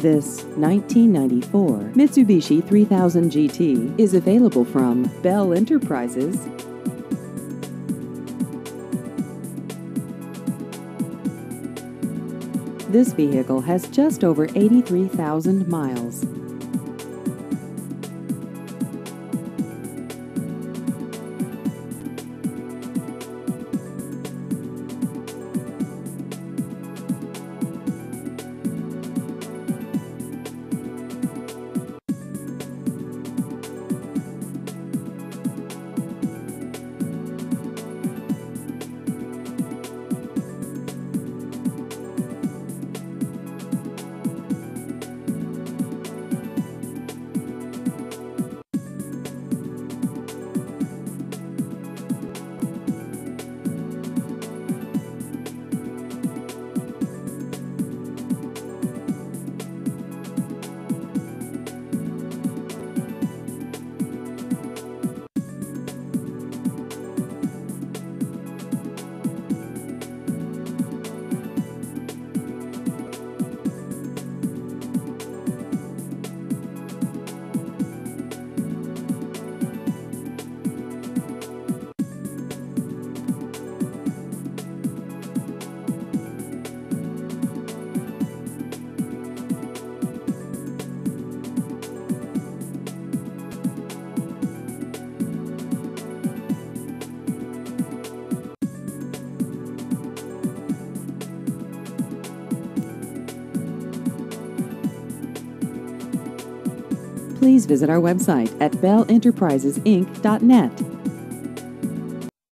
This 1994 Mitsubishi 3000 GT is available from Bel Enterprises. This vehicle has just over 83,000 miles. Please visit our website at belenterprisesinc.net.